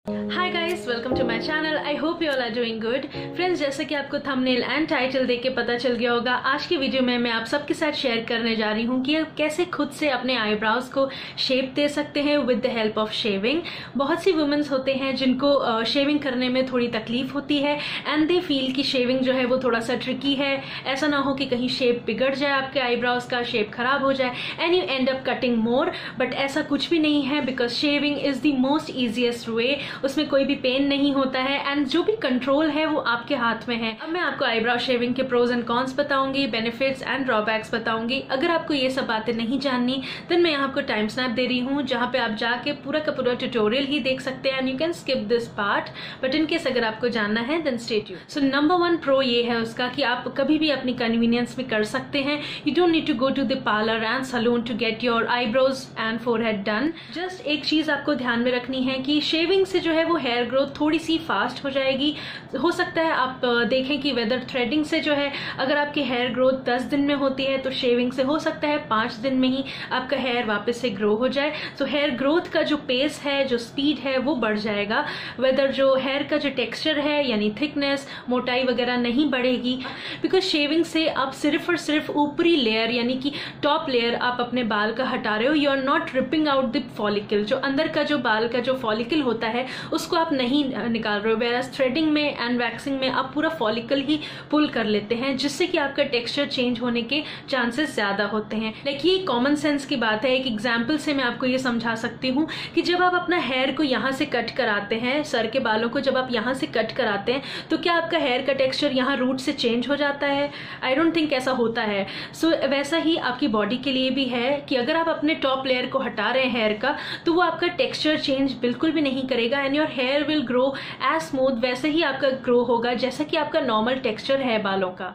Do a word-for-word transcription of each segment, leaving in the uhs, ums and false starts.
Hi guys, welcome to my channel. I hope you all are doing good. Friends, जैसा कि आपको thumbnail and title देख के पता चल गया होगा, आज की वीडियो में मैं आप सबके साथ शेयर करने जा रही हूँ कि आप कैसे खुद से अपने आईब्राउज को शेप दे सकते हैं with the help of shaving. बहुत सी वुमेन्स होते हैं जिनको शेविंग करने में थोड़ी तकलीफ होती है एंड दे फील कि शेविंग जो है वो थोड़ा सा ट्रिकी है। ऐसा ना हो कि कहीं शेप बिगड़ जाए, आपके आईब्राउज का शेप खराब हो जाए and you end up cutting more. But ऐसा कुछ भी नहीं है, because shaving is the most easiest way. उसमें कोई भी पेन नहीं होता है एंड जो भी कंट्रोल है वो आपके हाथ में है। अब मैं आपको आईब्राउ शेविंग के प्रोज एंड कॉन्स बताऊंगी, बेनिफिट्स एंड ड्रॉबैक्स बताऊंगी। अगर आपको ये सब बातें नहीं जाननी देन मैं आपको टाइम स्नैप दे रही हूँ, जहां पे आप जाके पूरा का पूरा ट्यूटोरियल ही देख सकते हैं and you can skip this part. But in case अगर आपको जानना है then stay tuned. So number one pro ये है उसका कि आप कभी भी अपनी कन्वीनियंस में कर सकते हैं। You don't need to go to the parlour and salon to get your eyebrows and forehead done. Just एक चीज आपको ध्यान में रखनी है कि शेविंग से जो है वो हेयर ग्रोथ थोड़ी सी फास्ट हो जाएगी। हो सकता है आप देखें कि वेदर थ्रेडिंग से जो है अगर आपकी हेयर ग्रोथ दस दिन में होती है तो शेविंग से हो सकता है पांच दिन में ही आपका हेयर वापस से ग्रो हो जाए। तो हेयर ग्रोथ का जो पेस है, जो स्पीड है, वो बढ़ जाएगा। वेदर जो हेयर का जो टेक्सचर है यानी थिकनेस, मोटाई वगैरह नहीं बढ़ेगी, बिकॉज शेविंग से आप सिर्फ और सिर्फ ऊपरी लेयर यानी कि टॉप लेयर आप अपने बाल का हटा रहे हो। You are not ripping out the follicle. जो अंदर का जो बाल का जो फॉलिकल होता है उसको आप नहीं निकाल रहे हो। वेराज थ्रेडिंग में एंड वैक्सिंग में आप पूरा फॉलिकल ही पुल कर लेते हैं, जिससे कि आपका टेक्सचर चेंज होने के चांसेस ज्यादा होते हैं। लाइक ये कॉमन सेंस की बात है। एक एग्जांपल से मैं आपको ये समझा सकती हूँ कि जब आप अपना हेयर को यहाँ से कट कराते हैं, सर के बालों को जब आप यहाँ से कट कराते हैं तो क्या आपका हेयर का टेक्सचर यहाँ रूट से चेंज हो जाता है? आई डोंट थिंक ऐसा होता है। सो so, वैसा ही आपकी बॉडी के लिए भी है कि अगर आप अपने टॉप लेयर को हटा रहे हैं हेयर का, तो वो आपका टेक्सचर चेंज बिल्कुल भी नहीं करेगा and your hair will grow as smooth. वैसे ही आपका ग्रो होगा जैसा कि आपका नॉर्मल टेक्सचर है बालों का।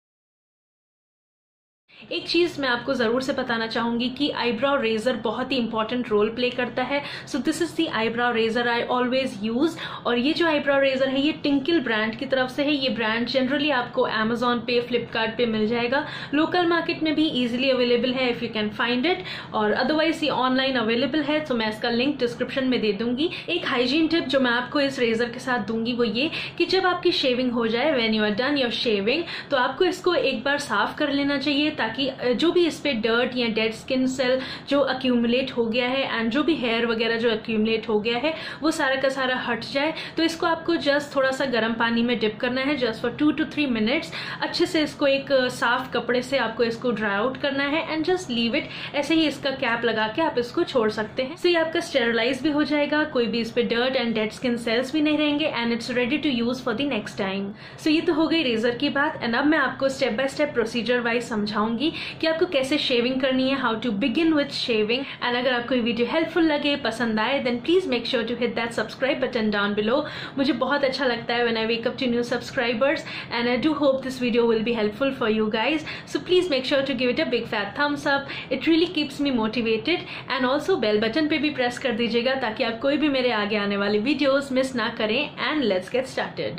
एक चीज मैं आपको जरूर से बताना चाहूंगी कि आईब्राउ रेजर बहुत ही इंपॉर्टेंट रोल प्ले करता है। So this is the eyebrow razor I always use. और ये जो आईब्राउ रेजर है ये टिंकल ब्रांड की तरफ से है। ये ब्रांड जनरली आपको अमेजोन पे, फ्लिपकार्ट पे मिल जाएगा। लोकल मार्केट में भी इजिली अवेलेबल है if you can find it, और अदरवाइज ये ऑनलाइन अवेलेबल है। तो मैं इसका लिंक डिस्क्रिप्शन में दे दूंगी। एक हाइजीन टिप जो मैं आपको इस रेजर के साथ दूंगी वो ये कि जब आपकी शेविंग हो जाए, when you are done your shaving, तो आपको इसको एक बार साफ कर लेना चाहिए ताकि जो भी इस पे डर्ट या डेड स्किन सेल जो अक्यूमुलेट हो गया है एंड जो भी हेयर वगैरह जो अक्यूमुलेट हो गया है वो सारा का सारा हट जाए। तो इसको आपको जस्ट थोड़ा सा गर्म पानी में डिप करना है, just for two two three minutes. अच्छे से इसको एक साफ कपड़े से आपको इसको ड्राई आउट करना है एंड जस्ट लीव इट। ऐसे ही इसका कैप लगा के आप इसको छोड़ सकते हैं। सो ये आपका स्टेरलाइज भी हो जाएगा, कोई भी इस पे dirt and dead skin cells भी नहीं रहेंगे and it's ready to use for the next time. So ये तो हो गई रेजर की बात एंड अब मैं आपको step by step procedure wise समझाऊंगी कि आपको कैसे शेविंग करनी है, how to begin with shaving. And अगर आपको ये वीडियो हेल्पफुल लगे, पसंद आए, then please make sure to hit that subscribe button down below. मुझे बहुत अच्छा लगता है when I wake up to new subscribers and I do hope this video will be helpful for you guys. So please make sure to give it a big fat thumbs up. It really keeps me motivated and also bell button पे भी press कर दीजिएगा ताकि आप कोई भी मेरे आगे आने वाले वीडियोज मिस ना करें। And let's get started.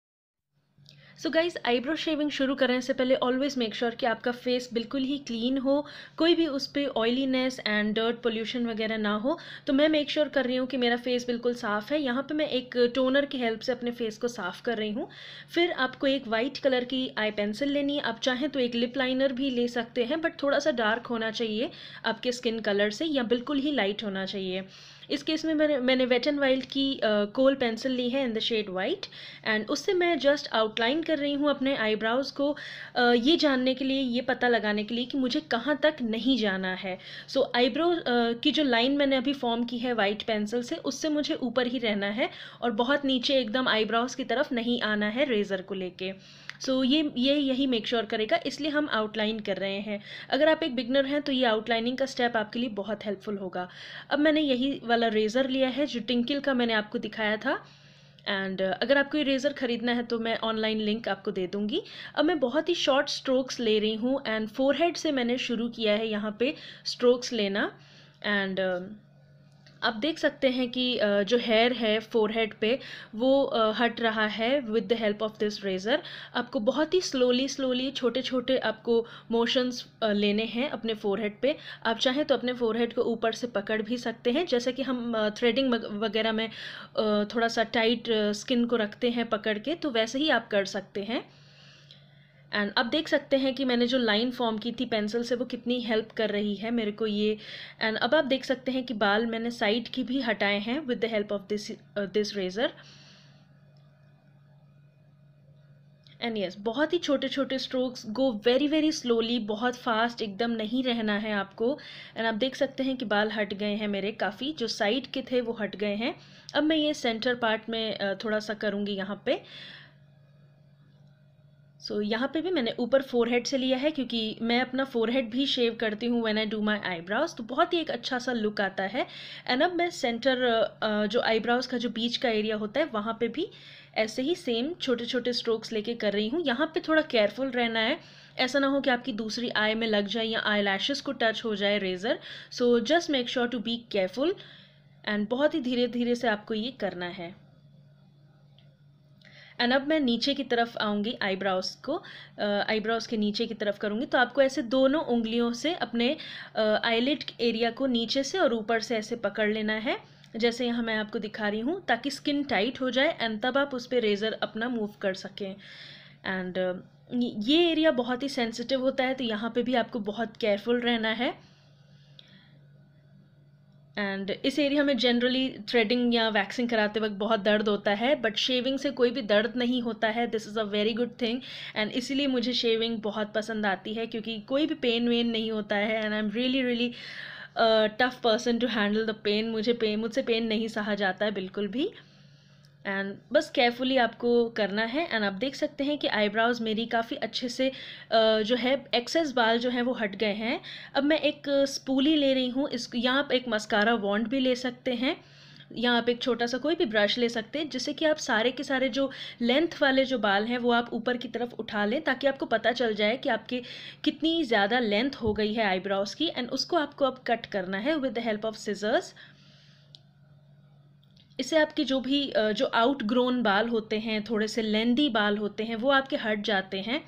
So guys, eyebrow shaving शुरू करने से पहले ऑलवेज मेक श्योर कि आपका फेस बिल्कुल ही क्लीन हो, कोई भी उस पर ऑयलीनेस एंड डर्ट पोल्यूशन वगैरह ना हो। तो मैं मेक श्योर कर रही हूँ कि मेरा फेस बिल्कुल साफ़ है। यहाँ पे मैं एक टोनर की हेल्प से अपने फेस को साफ़ कर रही हूँ। फिर आपको एक वाइट कलर की आई पेंसिल लेनी है। आप चाहें तो एक लिप लाइनर भी ले सकते हैं, बट थोड़ा सा डार्क होना चाहिए आपके स्किन कलर से, या बिल्कुल ही लाइट होना चाहिए। इस केस में मैंने मैंने वेट एंड वाइल्ड की कोल पेंसिल ली है in the shade white and उससे मैं जस्ट आउटलाइन कर रही हूँ अपने आईब्राउज़ को, uh, ये जानने के लिए, ये पता लगाने के लिए कि मुझे कहाँ तक नहीं जाना है। सो so, आईब्रो uh, की जो लाइन मैंने अभी फॉर्म की है वाइट पेंसिल से, उससे मुझे ऊपर ही रहना है और बहुत नीचे एकदम आईब्राउज़ की तरफ नहीं आना है रेज़र को लेके। सो so, ये ये यही मेक श्योर करेगा, इसलिए हम आउटलाइन कर रहे हैं। अगर आप एक बिगनर हैं तो ये आउटलाइनिंग का स्टेप आपके लिए बहुत हेल्पफुल होगा। अब मैंने यही वाला रेज़र लिया है जो टिंकल का मैंने आपको दिखाया था एंड uh, अगर आपको ये रेज़र ख़रीदना है तो मैं ऑनलाइन लिंक आपको दे दूँगी। अब मैं बहुत ही शॉर्ट स्ट्रोक्स ले रही हूँ एंड फोरहेड से मैंने शुरू किया है यहाँ पे स्ट्रोक्स लेना एंड uh, आप देख सकते हैं कि जो हेयर है फोरहेड पे वो हट रहा है with the help of this razor. आपको बहुत ही स्लोली स्लोली छोटे छोटे आपको मोशंस लेने हैं अपने फोरहेड पे। आप चाहें तो अपने फोरहेड को ऊपर से पकड़ भी सकते हैं, जैसे कि हम थ्रेडिंग वगैरह में थोड़ा सा टाइट स्किन को रखते हैं पकड़ के, तो वैसे ही आप कर सकते हैं। एंड अब देख सकते हैं कि मैंने जो लाइन फॉर्म की थी पेंसिल से वो कितनी हेल्प कर रही है मेरे को ये। एंड अब आप देख सकते हैं कि बाल मैंने साइड की भी हटाए हैं with the help of this this razor. And yes, बहुत ही छोटे छोटे strokes, go very very slowly, बहुत फास्ट एकदम नहीं रहना है आपको। एंड आप देख सकते हैं कि बाल हट गए हैं मेरे काफ़ी, जो साइड के थे वो हट गए हैं। अब मैं ये सेंटर पार्ट में थोड़ा सा करूँगी यहाँ पे। सो so, यहाँ पे भी मैंने ऊपर फोरहेड से लिया है, क्योंकि मैं अपना फोरहेड भी शेव करती हूँ when I do my eyebrows, तो बहुत ही एक अच्छा सा लुक आता है। एंड अब मैं सेंटर जो आईब्राउज का जो बीच का एरिया होता है वहाँ पे भी ऐसे ही सेम छोटे छोटे स्ट्रोक्स लेके कर रही हूँ। यहाँ पे थोड़ा केयरफुल रहना है, ऐसा ना हो कि आपकी दूसरी आई में लग जाए या आई लैशेस को टच हो जाए razor. So just make sure to be careful and बहुत ही धीरे धीरे से आपको ये करना है। एंड अब मैं नीचे की तरफ आऊँगी, आईब्राउज को आईब्राउज के नीचे की तरफ करूँगी। तो आपको ऐसे दोनों उंगलियों से अपने आईलिड एरिया को नीचे से और ऊपर से ऐसे पकड़ लेना है, जैसे यहाँ मैं आपको दिखा रही हूँ, ताकि स्किन टाइट हो जाए एंड तब आप उस पर रेज़र अपना मूव कर सकें। एंड ये एरिया बहुत ही सेंसिटिव होता है, तो यहाँ पे भी आपको बहुत केयरफुल रहना है। एंड इस एरिया में जनरली थ्रेडिंग या वैक्सिंग कराते वक्त बहुत दर्द होता है, बट शेविंग से कोई भी दर्द नहीं होता है। This is a very good thing, and इसीलिए मुझे शेविंग बहुत पसंद आती है, क्योंकि कोई भी पेन वेन नहीं होता है। And I am really really tough person to handle the pain. मुझे पेन मुझसे पेन नहीं सहा जाता है बिल्कुल भी। एंड बस केयरफुली आपको करना है। एंड आप देख सकते हैं कि आईब्राउज मेरी काफ़ी अच्छे से uh, जो है एक्सेस बाल जो हैं वो हट गए हैं। अब मैं एक स्पूली ले रही हूँ, इस यहाँ पे एक मस्कारा वॉन्ड भी ले सकते हैं, यहाँ पे एक छोटा सा कोई भी ब्रश ले सकते हैं, जिससे कि आप सारे के सारे जो लेंथ वाले जो बाल हैं वो आप ऊपर की तरफ उठा लें, ताकि आपको पता चल जाए कि आपके कितनी ज़्यादा लेंथ हो गई है आईब्राउज की। एंड उसको आपको अब कट करना है with the help of scissors. इससे आपके जो भी जो आउट ग्रोन बाल होते हैं, थोड़े से लेंदी बाल होते हैं, वो आपके हट जाते हैं।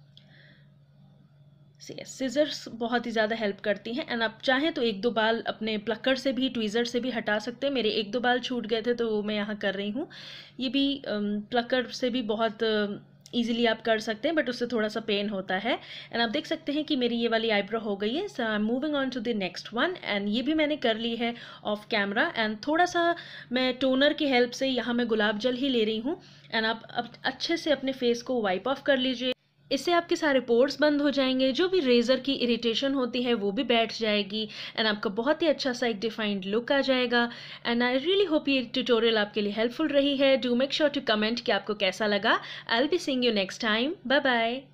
सिजर्स बहुत ही ज़्यादा हेल्प करती हैं। एंड आप चाहें तो एक दो बाल अपने प्लकर से भी, ट्वीज़र से भी हटा सकते हैं। मेरे एक दो बाल छूट गए थे तो वो मैं यहाँ कर रही हूँ। ये भी प्लकर से भी बहुत ईजिली आप कर सकते हैं, बट उससे थोड़ा सा पेन होता है। एंड आप देख सकते हैं कि मेरी ये वाली आईब्रो हो गई है। So I am moving on to the next one. And ये भी मैंने कर ली है ऑफ कैमरा। एंड थोड़ा सा मैं टोनर की हेल्प से यहाँ मैं गुलाब जल ही ले रही हूँ। एंड आप अब अच्छे से अपने फेस को वाइप ऑफ कर लीजिए, इससे आपके सारे पोर्स बंद हो जाएंगे, जो भी रेज़र की इरिटेशन होती है वो भी बैठ जाएगी, एंड आपका बहुत ही अच्छा सा एक डिफाइंड लुक आ जाएगा। एंड आई रियली होप ये ट्यूटोरियल आपके लिए हेल्पफुल रही है। Do make sure to comment कि आपको कैसा लगा। I will be seeing you next time. Bye bye.